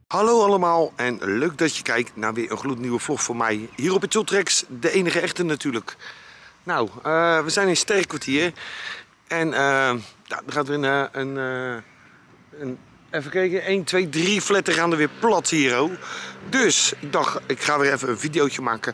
Hallo allemaal en leuk dat je kijkt naar weer een gloednieuwe vlog van mij hier op het Ultrex, de enige echte natuurlijk. Nou, we zijn in Sterrenkwartier en ja, er gaat weer even kijken, 1, 2, 3 fletten gaan er weer plat hier. Oh. Dus ik dacht, ik ga weer even een videootje maken.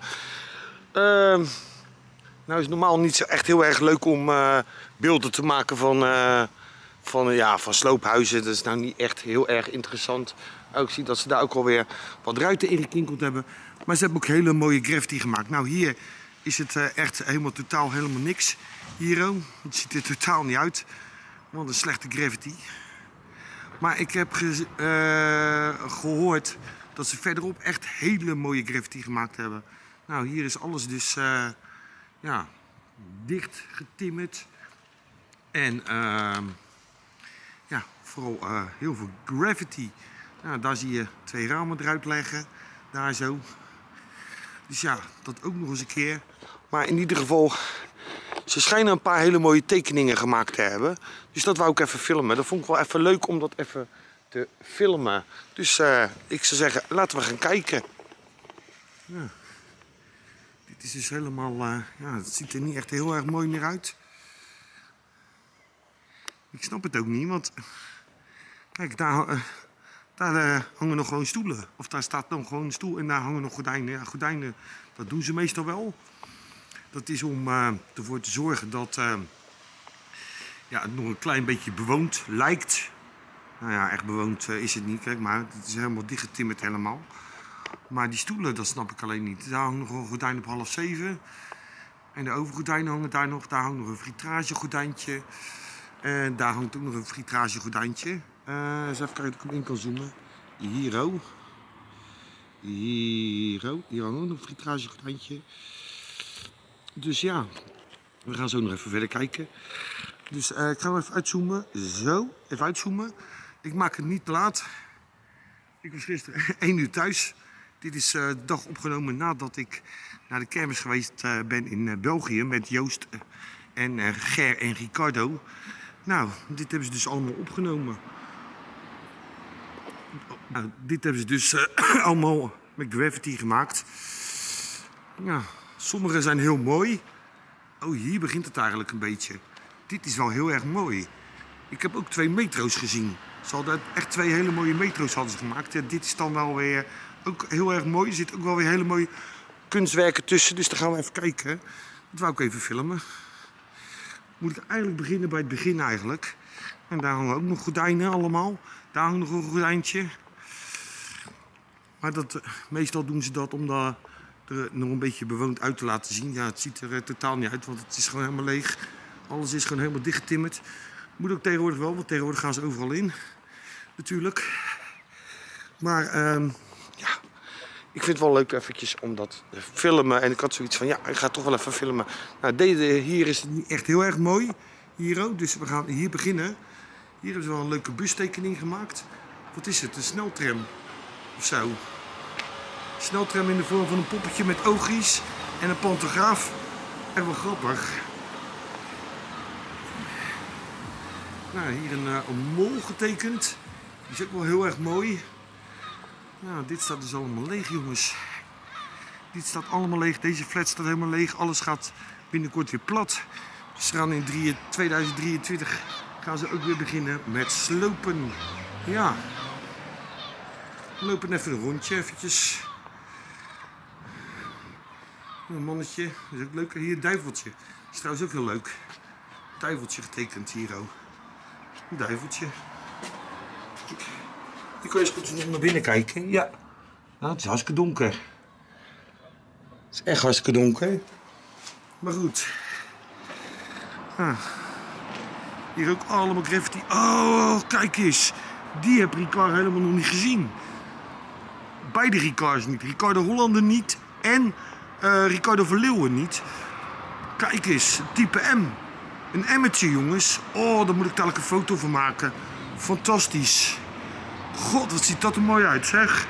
Nou is normaal niet zo echt heel erg leuk om beelden te maken van sloophuizen. Dat is nou niet echt heel erg interessant. Ik zie dat ze daar ook alweer wat ruiten in gekinkeld hebben. Maar ze hebben ook hele mooie graffiti gemaakt. Nou, hier is het echt helemaal niks. Hier, het ziet er totaal niet uit. Wat een slechte graffiti. Maar ik heb gehoord dat ze verderop echt hele mooie graffiti gemaakt hebben. Nou, hier is alles dus ja, dicht getimmerd. En ja, vooral heel veel graffiti. Nou, daar zie je 2 ramen eruit leggen. Daar zo. Dus ja, dat ook nog eens een keer. Maar in ieder geval, ze schijnen een paar hele mooie tekeningen gemaakt te hebben. Dus dat wou ik even filmen. Dat vond ik wel even leuk om dat even te filmen. Dus ik zou zeggen, laten we gaan kijken. Ja. Dit is dus helemaal, ja, het ziet er niet echt heel erg mooi meer uit. Ik snap het ook niet, want kijk, daar hangen nog gewoon stoelen. Of daar staat dan gewoon een stoel en daar hangen nog gordijnen. Ja, gordijnen, dat doen ze meestal wel. Dat is om ervoor te zorgen dat ja, het nog een klein beetje bewoond lijkt. Nou ja, echt bewoond is het niet, kijk maar. Het is helemaal dichtgetimmerd helemaal. Maar die stoelen, dat snap ik alleen niet. Daar hangt nog een gordijn op 6:30. En de overgordijnen hangen daar nog. Daar hangt nog een fritragegordijntje. En daar hangt ook nog een fritragegordijntje. Eens even kijken of ik hem in kan zoomen. Hier hangt ook nog een fritragegordijntje. Dus ja, we gaan zo nog even verder kijken. Dus ik ga hem even uitzoomen. Zo, even uitzoomen. Ik maak het niet te laat. Ik was gisteren 1 uur thuis. Dit is de dag opgenomen nadat ik naar de kermis geweest ben in België met Joost en Ger en Ricardo. Nou, dit hebben ze dus allemaal opgenomen. Nou, dit hebben ze dus allemaal met graffiti gemaakt. Ja, sommige zijn heel mooi. Oh, hier begint het eigenlijk een beetje. Dit is wel heel erg mooi. Ik heb ook 2 metro's gezien. Ze hadden echt 2 hele mooie metro's hadden ze gemaakt. Ja, dit is dan wel weer ook heel erg mooi. Er zitten ook wel weer hele mooie kunstwerken tussen. Dus daar gaan we even kijken. Dat wou ik even filmen. Moet ik eigenlijk beginnen bij het begin eigenlijk. En daar hangen ook nog gordijnen allemaal. Daar hangt nog een gordijntje. Maar meestal doen ze dat om er nog een beetje bewoond uit te laten zien. Ja, het ziet er totaal niet uit, want het is gewoon helemaal leeg. Alles is gewoon helemaal dichtgetimmerd. Moet ook tegenwoordig wel, want tegenwoordig gaan ze overal in. Natuurlijk. Maar ja, ik vind het wel leuk eventjes om dat te filmen. En ik had zoiets van, ja, ik ga toch wel even filmen. Nou, hier is het niet echt heel erg mooi. Hier ook, dus we gaan hier beginnen. Hier hebben ze wel een leuke bustekening gemaakt. Wat is het? Een sneltram of zo. Sneltram in de vorm van een poppetje met oogjes en een pantograaf. Echt wel grappig. Nou, hier een mol getekend. Die is ook wel heel erg mooi. Nou, dit staat dus allemaal leeg, jongens. Dit staat allemaal leeg. Deze flat staat helemaal leeg. Alles gaat binnenkort weer plat. Dus ze gaan in 2023 gaan ze ook weer beginnen met slopen. Ja. We lopen even een rondje eventjes. Een mannetje. Dat is ook leuk. Hier een duiveltje. Dat is trouwens ook heel leuk. Een duiveltje getekend hier ook. Een duiveltje. Je kan eens goed nog naar binnen kijken. Ja. Nou, het is hartstikke donker. Het is echt hartstikke donker. Maar goed. Ah. Hier ook allemaal graffiti. Oh, kijk eens. Die heb Ricard helemaal nog niet gezien. Beide Ricards niet. Ricardo Hollander niet. En Ricardo Verleeuwen niet. Kijk eens. Type M. Een emmetje, jongens. Oh, daar moet ik dadelijk een foto van maken. Fantastisch. God, wat ziet dat er mooi uit, zeg.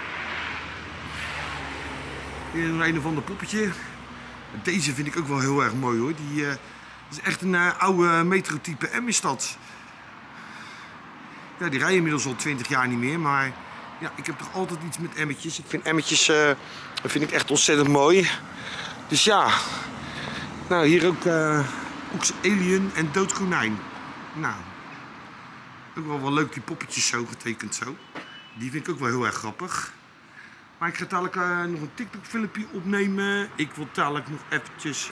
Hier een of ander poppetje. Deze vind ik ook wel heel erg mooi, hoor. Dat is echt een oude metro-type M is dat. Ja, die rijden inmiddels al 20 jaar niet meer, maar Ja, ik heb toch altijd iets met emmertjes. Ik vind emmertjes vind ik echt ontzettend mooi. Dus ja, nou hier ook alien en dood konijn. Nou, ook wel leuk die poppetjes zo getekend zo. Die vind ik ook wel heel erg grappig. Maar ik ga dadelijk nog een TikTok filmpje opnemen. Ik wil dadelijk nog eventjes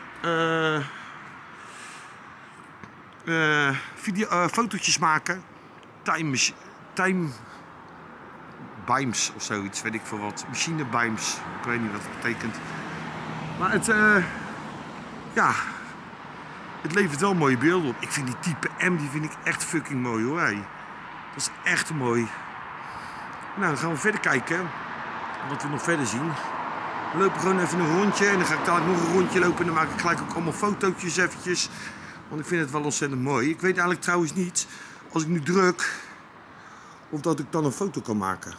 fotootjes maken. Time Bimes of zoiets, weet ik veel wat. Machine Bimes, ik weet niet wat het betekent. Maar het, ja, het levert wel mooie beelden op. Ik vind die type M, die vind ik echt fucking mooi hoor. Hey. Dat is echt mooi. Nou, dan gaan we verder kijken. Wat we nog verder zien. We lopen gewoon even een rondje en dan ga ik dadelijk nog een rondje lopen en dan maak ik gelijk ook allemaal fotootjes eventjes. Want ik vind het wel ontzettend mooi. Ik weet eigenlijk trouwens niet, als ik nu druk, of dat ik dan een foto kan maken.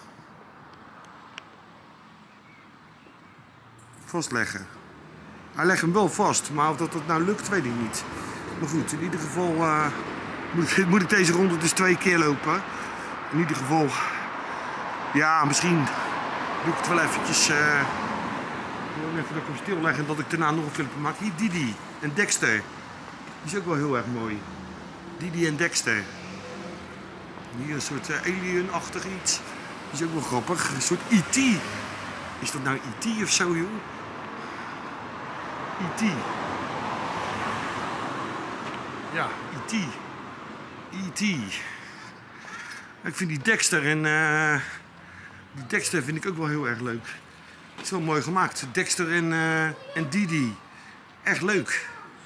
Vastleggen. Hij legt hem wel vast, maar of dat nou lukt, weet ik niet. Maar goed, in ieder geval moet ik deze ronde dus 2 keer lopen. In ieder geval, ja, misschien doe ik het wel eventjes. Even dat ik hem stilleg en dat ik daarna nog een filmpje maak. Hier Didi en Dexter. Die is ook wel heel erg mooi. Didi en Dexter. Hier een soort alien-achtig iets. Die is ook wel grappig. Een soort E.T. Is dat nou E.T. of zo, joh? E.T. Ja, E.T. E.T. Ik vind die Dexter en die Dexter vind ik ook wel heel erg leuk. Het is wel mooi gemaakt. Dexter en Didi. Echt leuk.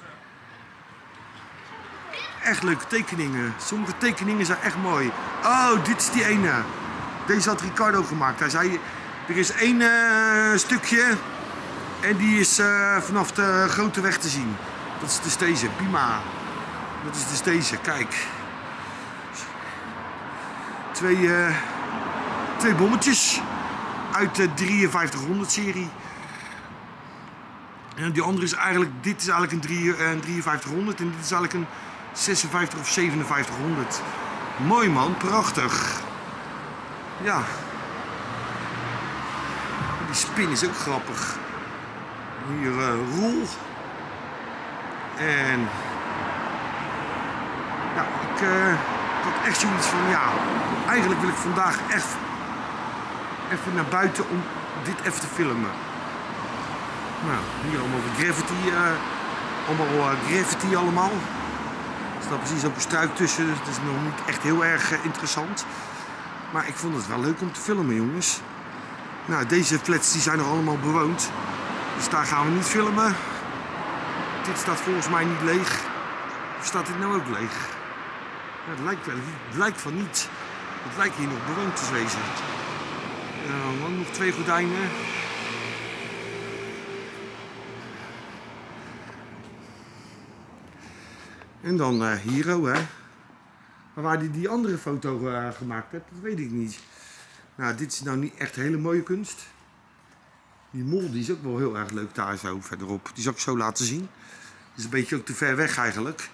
Echt leuke tekeningen. Sommige tekeningen zijn echt mooi. Oh, dit is die ene. Deze had Ricardo gemaakt. Hij zei, er is één stukje en die is vanaf de grote weg te zien. Dat is dus deze, Pima. Dat is dus deze, kijk. Twee bommetjes uit de 5300 serie. En die andere is eigenlijk, dit is eigenlijk een 5300 en dit is eigenlijk een 56 of 5700. Mooi man, prachtig. Ja. Die spin is ook grappig. Hier Roel. En ja, ik had echt zoiets van, ja, eigenlijk wil ik vandaag echt even naar buiten om dit even te filmen. Nou, hier allemaal graffiti, graffiti allemaal. Er staat precies ook een struik tussen, dus het is nog niet echt heel erg interessant. Maar ik vond het wel leuk om te filmen, jongens. Nou, deze flats die zijn nog allemaal bewoond. Dus daar gaan we niet filmen. Dit staat volgens mij niet leeg. Of staat dit nou ook leeg? Ja, het lijkt wel, het lijkt van niet. Het lijkt hier nog bewoond te wezen. Dan nog 2 gordijnen. En dan Hero, hè. Maar waar hij die andere foto gemaakt heeft, dat weet ik niet. Nou, dit is nou niet echt hele mooie kunst. Die mol die is ook wel heel erg leuk daar zo verderop. Die zal ik zo laten zien. Die is een beetje ook te ver weg eigenlijk.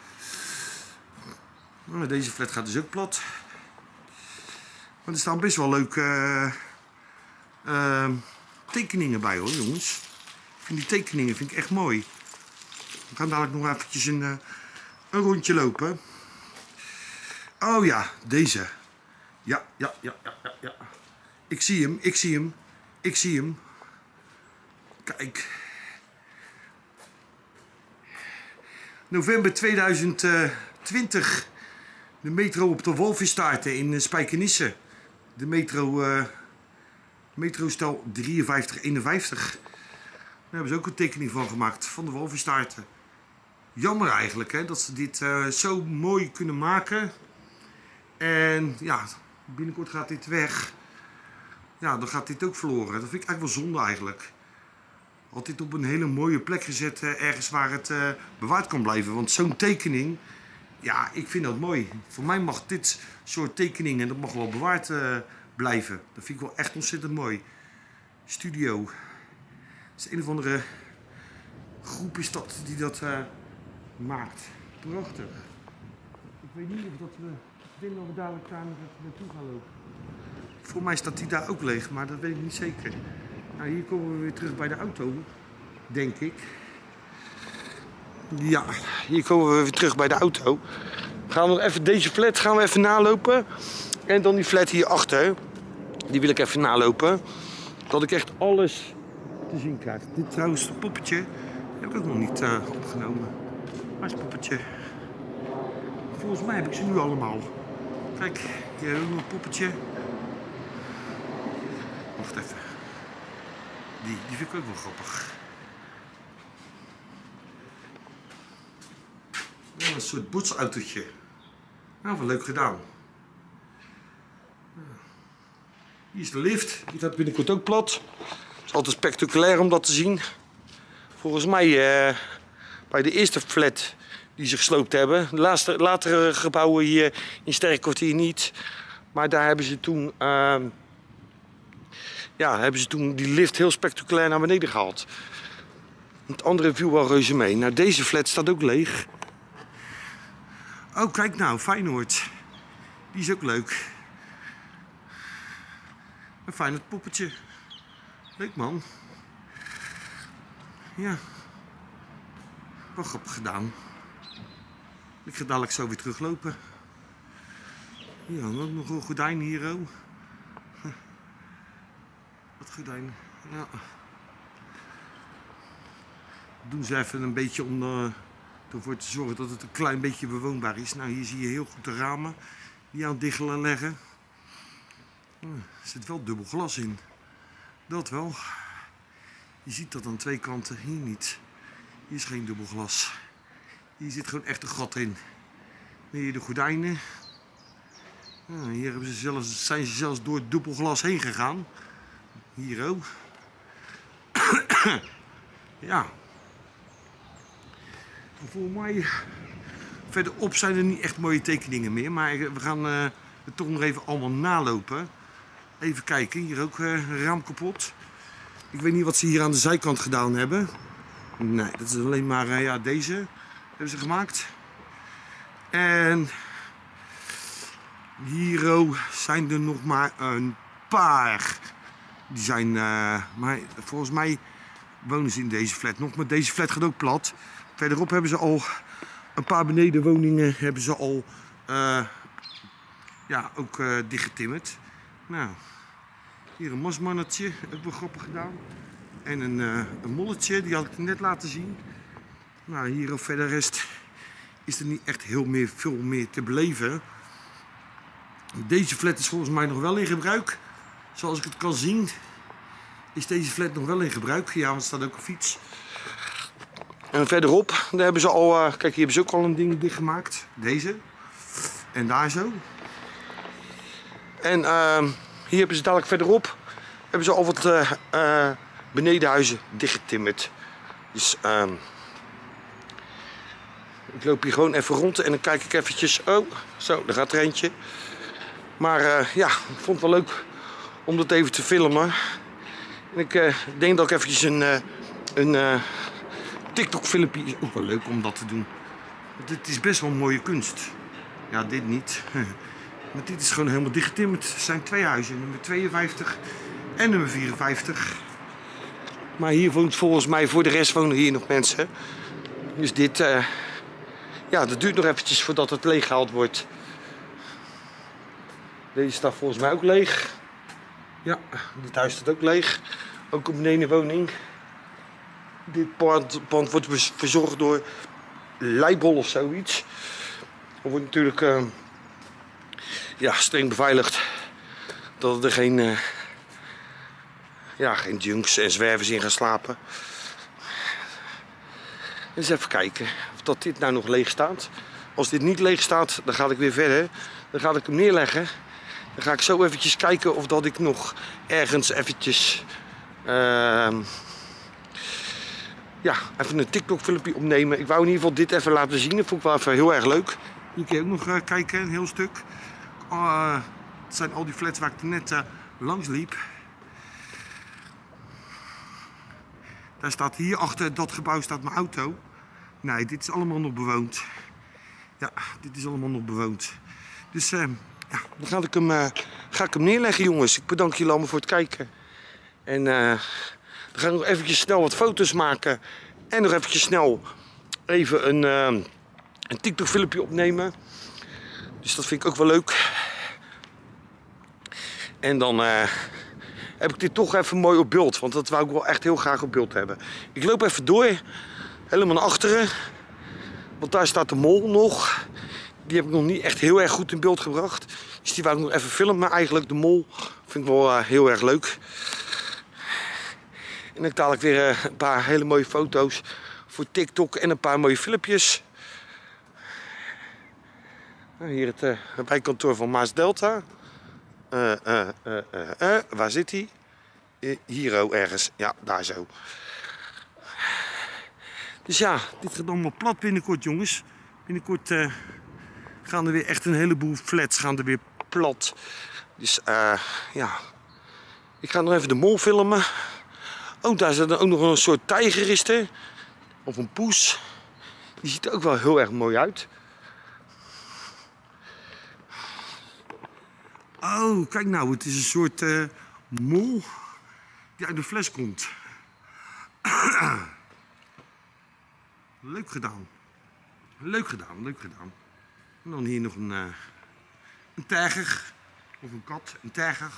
Nou, deze flat gaat dus ook plat. Maar er staan best wel leuke tekeningen bij hoor, jongens. Ik vind die tekeningen vind ik echt mooi. We gaan dadelijk nog eventjes een rondje lopen. Oh ja, deze. Ja. Ik zie hem. Kijk. November 2020. De metro op de Wolvisstaarten in Spijkenisse. De metrostel 5351. Daar hebben ze ook een tekening van gemaakt, van de Wolvisstaarten. Jammer eigenlijk, hè, dat ze dit zo mooi kunnen maken. En ja, binnenkort gaat dit weg. Ja, dan gaat dit ook verloren. Dat vind ik eigenlijk wel zonde eigenlijk. Had dit op een hele mooie plek gezet, ergens waar het bewaard kan blijven. Want zo'n tekening, ja, ik vind dat mooi. Voor mij mag dit soort tekeningen, dat mag wel bewaard blijven. Dat vind ik wel echt ontzettend mooi. Studio. Het is een of andere groep is dat die dat maakt. Prachtig. Ik weet niet of dat we... Ik denk dat we dadelijk daar nog even naartoe gaan lopen. Voor mij staat die daar ook leeg, maar dat weet ik niet zeker. Nou, hier komen we weer terug bij de auto, denk ik. Ja, hier komen we weer terug bij de auto. Gaan we nog even deze flat gaan we even nalopen. En dan die flat hierachter. Die wil ik even nalopen. Dat ik echt alles te zien krijg. Dit trouwens, het poppetje, heb ik ook nog niet opgenomen. Waar is het poppetje? Volgens mij heb ik ze nu allemaal. Kijk, hier heb ik nog een poppetje. Wacht even. Die vind ik ook wel grappig. Ja, een soort botsautootje. Nou, wat leuk gedaan. Hier is de lift. Die gaat binnenkort ook plat. Het is altijd spectaculair om dat te zien. Volgens mij bij de eerste flat die ze gesloopt hebben. De latere gebouwen hier in Sterrenkwartier niet. Maar daar hebben ze toen, die lift heel spectaculair naar beneden gehaald. Het andere viel wel reuze mee. Nou, deze flat staat ook leeg. Oh, kijk nou, Feyenoord. Die is ook leuk. Een Feyenoord poppetje. Leuk man. Ja. Wel grappig gedaan. Ik ga dadelijk zo weer teruglopen. Ja, nog een gordijn hier. Oh. Wat gordijn. Ja. Doen ze even een beetje om ervoor te zorgen dat het een klein beetje bewoonbaar is. Nou, hier zie je heel goed de ramen die aan het diggelen leggen. Er zit wel dubbel glas in. Dat wel. Je ziet dat aan twee kanten. Hier niet. Hier is geen dubbel glas. Hier zit gewoon echt een gat in. Hier de gordijnen. Hier zijn ze zelfs door het dubbel glas heen gegaan. Hier ook. Ja. Volgens mij verderop zijn er niet echt mooie tekeningen meer. Maar we gaan het toch nog even allemaal nalopen. Even kijken. Hier ook een raam kapot. Ik weet niet wat ze hier aan de zijkant gedaan hebben. Nee, dat is alleen maar deze hebben ze gemaakt. En hier zijn er nog maar een paar. Die zijn, maar volgens mij wonen ze in deze flat nog. Maar deze flat gaat ook plat. Verderop hebben ze al een paar benedenwoningen hebben ze al dichtgetimmerd. Nou, hier een mosmannetje, ook wel grappig gedaan. En een molletje, die had ik net laten zien. Nou, hier of verder rest is er niet echt veel meer te beleven. Deze flat is volgens mij nog wel in gebruik. Zoals ik het kan zien, is deze flat nog wel in gebruik. Ja, want er staat ook een fiets. En verderop, daar hebben ze al, kijk, hier hebben ze ook al een ding dichtgemaakt. Deze. En daar zo. En hier hebben ze dadelijk verderop, hebben ze al wat benedenhuizen dichtgetimmerd. Dus ik loop hier gewoon even rond en dan kijk ik eventjes. Oh, zo, daar gaat er eentje. Maar ja, ik vond het wel leuk om dat even te filmen. En ik denk dat ik eventjes een TikTok filmpje is ook wel leuk om dat te doen. Want het is best wel een mooie kunst. Ja, dit niet. Maar dit is gewoon helemaal dichtgetimmerd. Er zijn twee huizen, nummer 52 en nummer 54. Maar hier woont volgens mij, voor de rest wonen hier nog mensen. Dus dit, ja, dat duurt nog eventjes voordat het leeggehaald wordt. Deze staat volgens mij ook leeg. Ja, dit huis staat ook leeg. Ook een benedenwoning. Dit pand wordt verzorgd door Leibol of zoiets. Er wordt natuurlijk streng beveiligd dat er geen junks en zwervers in gaan slapen. Eens even kijken of dat dit nou nog leeg staat. Als dit niet leeg staat, dan ga ik weer verder. Dan ga ik hem neerleggen. Dan ga ik zo eventjes kijken of dat ik nog ergens eventjes even een TikTok filmpje opnemen. Ik wou in ieder geval dit even laten zien. Dat vond ik wel even heel erg leuk. Hier kun je ook nog kijken, een heel stuk. Het zijn al die flats waar ik net langs liep. Daar staat hier achter dat gebouw staat mijn auto. Nee, dit is allemaal nog bewoond. Ja, dit is allemaal nog bewoond. Dus ja, dan ga ga ik hem neerleggen, jongens. Ik bedank jullie allemaal voor het kijken. En dan ga ik nog eventjes snel wat foto's maken. En nog eventjes snel even een TikTok filmpje opnemen. Dus dat vind ik ook wel leuk. En dan heb ik dit toch even mooi op beeld. Want dat wou ik wel echt heel graag op beeld hebben. Ik loop even door. Helemaal naar achteren. Want daar staat de mol nog. Die heb ik nog niet echt heel erg goed in beeld gebracht. Dus die wou ik nog even filmen. Eigenlijk de mol vind ik wel heel erg leuk. En dan taal ik weer een paar hele mooie foto's voor TikTok en een paar mooie filmpjes. Hier het bijkantoor van Maas Delta. Waar zit hij? Hier ergens. Ja, daar zo. Dus ja, dit gaat allemaal plat binnenkort, jongens. Binnenkort gaan er weer echt een heleboel flats gaan er weer plat. Dus ja, ik ga nog even de mol filmen. Oh, daar zit ook nog een soort tijger of een poes. Die ziet er ook wel heel erg mooi uit. Oh, kijk nou, het is een soort mol die uit de fles komt. Leuk gedaan. Leuk gedaan, leuk gedaan. En dan hier nog een tijger. Of een kat, een tijger.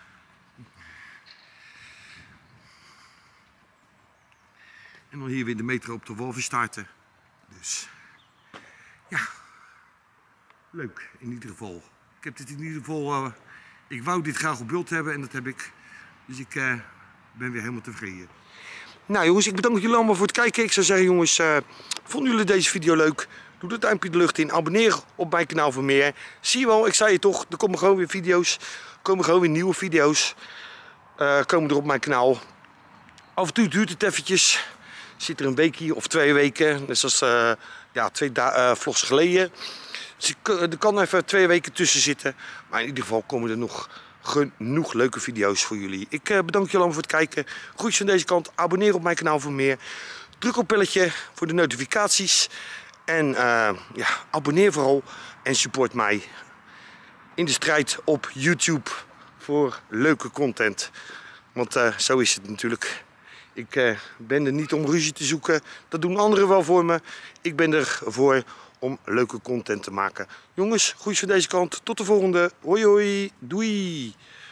En dan hier weer de metro op de walvisstaarten. Dus ja, leuk in ieder geval. Ik heb dit in ieder geval, ik wou dit graag op beeld hebben en dat heb ik. Dus ik ben weer helemaal tevreden. Nou jongens, ik bedank jullie allemaal voor het kijken. Ik zou zeggen jongens, vonden jullie deze video leuk? Doe het duimpje de lucht in. Abonneer op mijn kanaal voor meer. Zie je wel, ik zei je toch, er komen gewoon weer video's. Er komen gewoon weer nieuwe video's. Komen er op mijn kanaal. Af en toe duurt het eventjes. Zit er een weekje of 2 weken. Net zoals ja, 2 vlogs geleden. Dus er kan even 2 weken tussen zitten. Maar in ieder geval komen er nog genoeg leuke video's voor jullie. Ik bedank jullie allemaal voor het kijken. Groetjes van deze kant. Abonneer op mijn kanaal voor meer. Druk op belletje voor de notificaties. En ja, abonneer vooral. En support mij in de strijd op YouTube voor leuke content. Want zo is het natuurlijk. Ik ben er niet om ruzie te zoeken. Dat doen anderen wel voor me. Ik ben er voor om leuke content te maken. Jongens, groetjes van deze kant. Tot de volgende. Hoi hoi. Doei.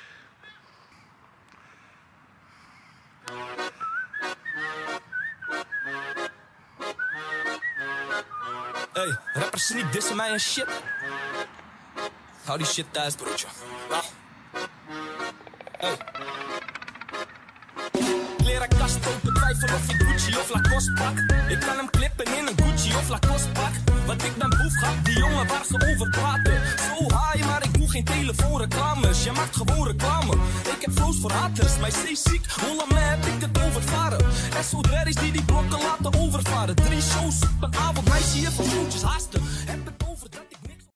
Hey, rapper Sneak dissen mij en shit. Hou die shit thuis, broertje. Ah. Hey. Klerenkast open, twijfel of ik Gucci of Lacoste pak. Ik kan hem klippen in een Gucci of Lacoste pak. Want ik ben boef, gehad, die jongen waar ze over praten. Zo high, maar ik doe geen telefoonreclames. Je maakt gewoon reclame. Ik heb flows voor haters, mij zeeziek. Holland me heb ik het overvaren. SO Dreddies die blokken laten overvaren. 3 shows op een avond, mij zie je van showtjes haasten.